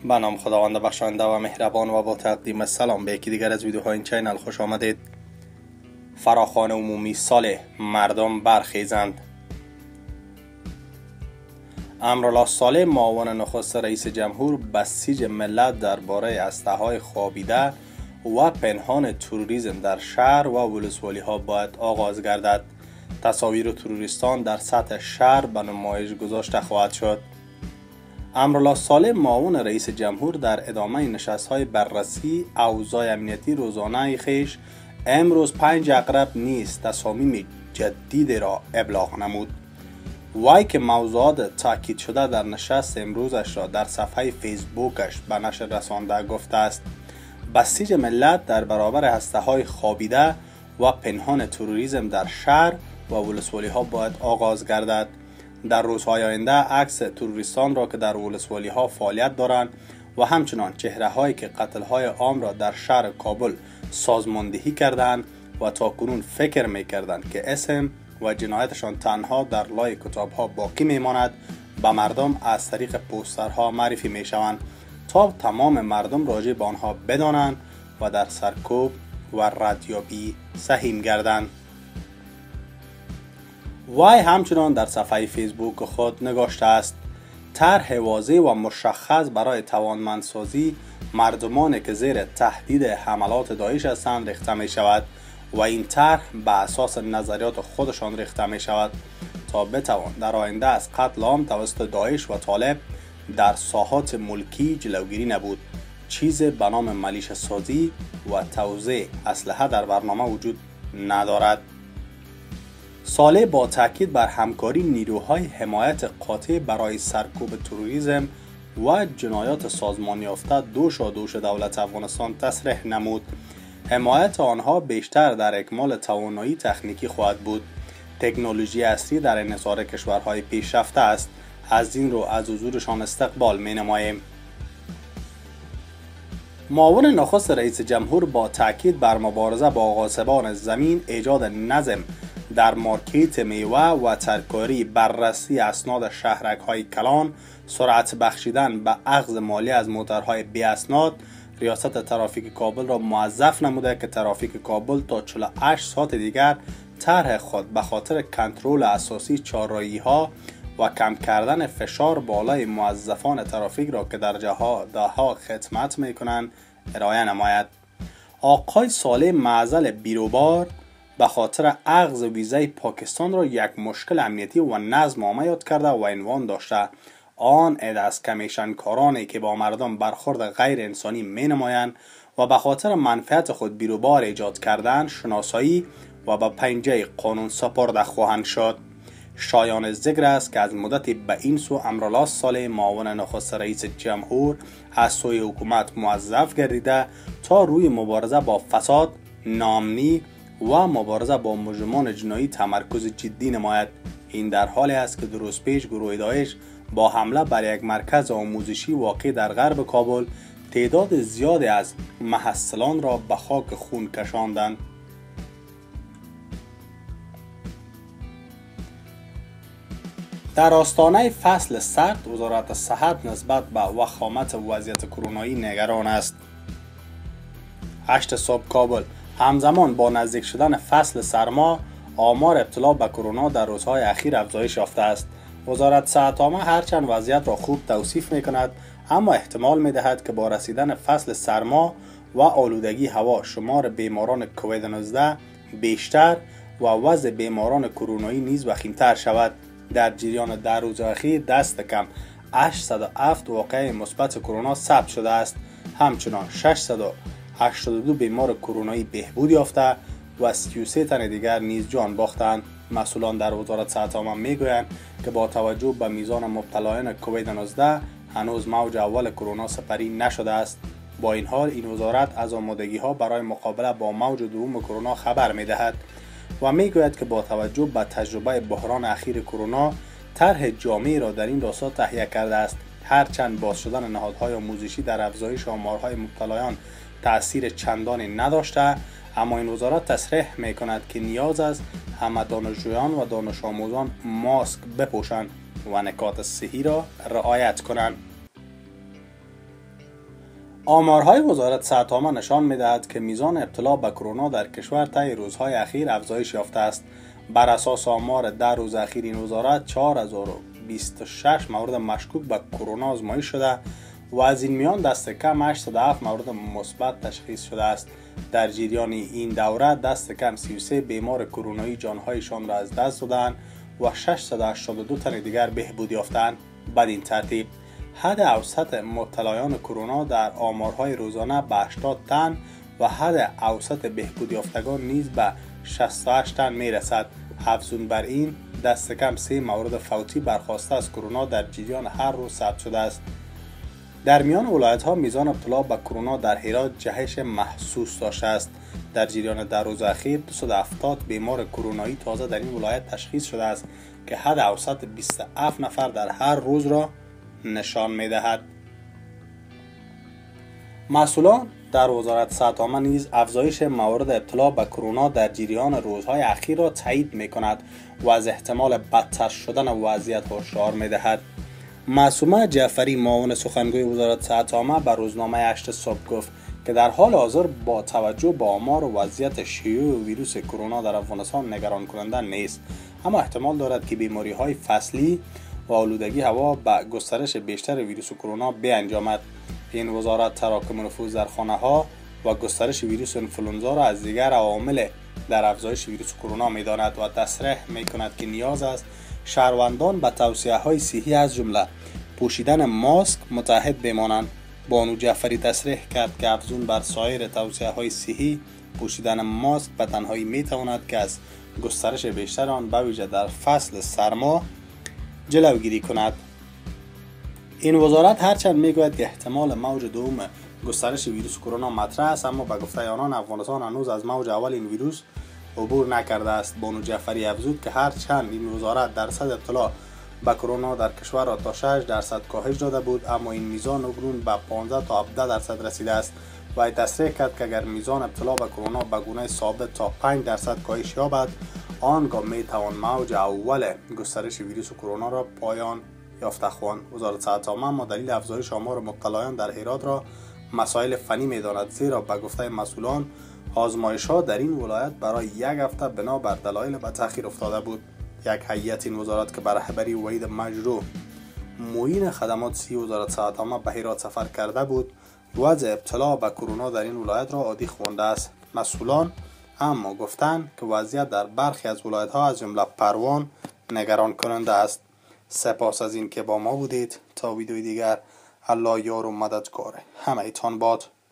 به نام خداوند بخشاینده و مهربان و با تقدیم سلام به یکی دیگر از ویدیوهای این چینل خوش آمدید. فراخوان عمومی سال مردم برخیزند. امرالله صالح معاون نخست رئیس جمهور بسیج ملت درباره اسلحه‌های خوابیده و پنهان تروریسم در شهر و ولسوالی ها باید آغاز گردد. تصاویر تروریستان در سطح شهر به نمایش گذاشته خواهد شد. امرالله صالح معاون رئیس جمهور در ادامه نشست‌های بررسی اوضاع امنیتی روزانه خویش امروز 5 عقرب نیز تصامیم جدید را ابلاغ نمود. وی که موضوعات تاکید شده در نشست امروزش را در صفحه فیسبوکش به نشر رسانده گفته است. بسیج ملت در برابر هسته‌های خوابیده و پنهان تروریسم در شهر و ولسوالی ها باید آغاز گردد. در روزهای آینده عکس تروریستان را که در ولسوالی ها فعالیت دارند و همچنان چهره هایی که قتل های عام را در شهر کابل سازماندهی کردند و تاکنون فکر میکردند که اسم و جنایتشان تنها در لای کتاب ها باقی میماند به مردم از طریق پوسترها معرفی میشوند تا تمام مردم راجع به آنها بدانند و در سرکوب و ردیابی سهیم گردند. وی همچنان در صفحه فیسبوک خود نگاشته است: طرح واضح و مشخص برای توانمندسازی مردمانی که زیر تهدید حملات داعش هستند ریخته می شود و این طرح به اساس نظریات خودشان ریخته می شود تا بتوان در آینده از قتل عام توسط داعش و طالب در ساحات ملکی جلوگیری نبود. چیزی به نام ملیشه سازی و توزیع اسلحه در برنامه وجود ندارد. صالح با تاکید بر همکاری نیروهای حمایت قاطع برای سرکوب تروریسم و جنایات سازمان یافته دوش دولت افغانستان تصریح نمود. حمایت آنها بیشتر در اکمال توانایی تکنیکی خواهد بود. تکنولوژی اصلی در انحصار کشورهای پیشرفته است. از این رو از حضورشان استقبال می نماییم. معاون نخست رئیس جمهور با تاکید بر مبارزه با غاصبان زمین، ایجاد نظم در مارکت میوه و ترکاری، بررسی اسناد شهرک‌های کلان، سرعت بخشیدن به اخذ مالی از موترهای بی اسناد، ریاست ترافیک کابل را موظف نموده که ترافیک کابل تا 48 ساعت دیگر طرح خود به خاطر کنترل اساسی چهارراهی‌ها و کم کردن فشار بالای موظفان ترافیک را که در جهادها خدمت می‌کنند ارائه نماید. آقای صالح معضل بیروبار به خاطر اخذ ویزای پاکستان را یک مشکل امنیتی و نظم عامه یاد کرده و عنوان داشته: آن عده از کمیشنکارانی که با مردم برخورد غیر انسانی می نمایند و به خاطر منفعت خود بیروبار ایجاد کردن شناسایی و به پنجه قانون سپرده خواهند شد. شایان ذکر است که از مدتی به این سو امرالله صالح معاون نخست رئیس جمهور از سوی حکومت موظف گردیده تا روی مبارزه با فساد، ناامنی و مبارزه با مجرمان جنایی تمرکز جدی نماید. این در حالی است که 2 روز پیش گروه داعش با حمله بر یک مرکز آموزشی واقع در غرب کابل تعداد زیادی از محصلان را به خاک خون کشاندند. در آستانه فصل سرد، وزارت صحت نسبت به وخامت وضعیت کرونایی نگران است. 8 صبح کابل. همزمان با نزدیک شدن فصل سرما، آمار ابتلا به کرونا در روزهای اخیر افزایش یافته است. وزارت صحت عامه هرچند وضعیت را خوب توصیف می‌کند، اما احتمال می‌دهد که با رسیدن فصل سرما و آلودگی هوا شمار بیماران کووید 19 بیشتر و وضع بیماران کرونایی نیز وخیم‌تر شود. در جریان 10 روز اخیر دست کم 807 واقعه مثبت کرونا ثبت شده است. همچنان 682 بیمار کرونایی بهبود یافته و 33 تن دیگر نیز جان باختند. مسئولان در وزارت صحت عامه میگویند که با توجه به میزان مبتلایان کووید 19 هنوز موج اول کرونا سپری نشده است. با این حال این وزارت از آمادگی ها برای مقابله با موج دوم کرونا خبر میدهد و میگوید که با توجه به تجربه بحران اخیر کرونا طرح جامعی را در این راستا تهیه کرده است. هرچند باز شدن نهادهای آموزشی در افزایش آمارهای مبتلایان تأثیر چندانی نداشته، اما این وزارت تصریح میکند که نیاز است همه دانشجویان و دانش آموزان ماسک بپوشند و نکات صحی را رعایت کنند. آمارهای وزارت صحت عامه نشان می‌دهد که میزان ابتلا به کرونا در کشور طی روزهای اخیر افزایش یافته است. بر اساس آمار 10 روز اخیر این وزارت 4026 مورد مشکوک به کرونا آزمایش شده و از این میان دست کم 807 مورد مثبت تشخیص شده است. در جریان این دوره دست کم 33 بیمار کرونایی جانهایشان را از دست دادند و 682 تن دیگر بهبود یافتند. بدین ترتیب حد اوسط مبتلایان کرونا در آمارهای روزانه به 80 تن و حد اوسط بهبود یافتگان نیز به 68 تن میرسد. افزون بر این دست کم 3 مورد فوتی برخاسته از کرونا در جریان هر روز ثبت شده است. در میان ولایت‌ها میزان ابتلا به کرونا در هرات جهش محسوس داشته است. در جریان 10 روز اخیر 270 بیمار کرونایی تازه در این ولایت تشخیص شده است که حد اوسط 27 نفر در هر روز را نشان می‌دهد. مسئولان در وزارت صحت عامه نیز افزایش موارد ابتلا به کرونا در جریان روزهای اخیر را تایید می‌کند و از احتمال بدتر شدن وضعیت هشدار می‌دهد. معصومه جعفری معاون سخنگوی وزارت صحت عامه به روزنامه 8 صبح گفت که در حال حاضر با توجه به آمار و وضعیت شیوع ویروس کرونا در افغانستان نگران کننده نیست، اما احتمال دارد که بیماری‌های فصلی و آلودگی هوا به گسترش بیشتر ویروس کرونا بیانجامد. این وزارت تراکم نفوذ در خانه‌ها و گسترش ویروس انفلوئنزا را از دیگر عوامل در افزایش ویروس کرونا می‌داند و تصریح می‌کند که نیاز است شهروندان به توصیه‌های صحی از جمله پوشیدن ماسک متحد بمانند. بانو جعفری تصریح کرد که افزون بر سایر توصیه‌های صحی پوشیدن ماسک به تنهایی می‌تواند که از گسترش بیشتر آن به ویژه در فصل سرما جلوگیری کند. این وزارت هرچند میگوید که احتمال موج دوم گسترش ویروس کرونا مطرح است، اما به گفته آنان افغانستان هنوز از موج اول این ویروس عبور نکرده است. بانو جعفری افزود که هرچند این وزارت درصد ابتلا به کرونا در کشور را تا 6% کاهش داده بود، اما این میزان اکنون به 15 تا 17% رسیده است و تصریح کرد که اگر میزان ابتلا به کرونا به گونه ثابت تا 5% کاهش یابد، آنگاه میتوان موج اول گسترش ویروس کرونا را پایان یافته خواند. وزارت صحت عامه اما دلیل افزایش آمار مبتلایان در هرات را مسائل فنی میداند، زیرا به گفته مسئولان آزمایش‌ها در این ولایت برای یک هفته بنا بر دلایل به تأخیر افتاده بود. یک هیئت این وزارت که بر رهبری وحید مجروح معین خدمات صحی وزارت صحت عامه به هرات سفر کرده بود، وضع ابتلا به کرونا در این ولایت را عادی خوانده است. مسئولان اما گفتند که وضعیت در برخی از ولایت‌ها از جمله پروان نگران کننده است. سپاس از این که با ما بودید. تا ویدیوی دیگر، الله یار و مددگار همه تان باد.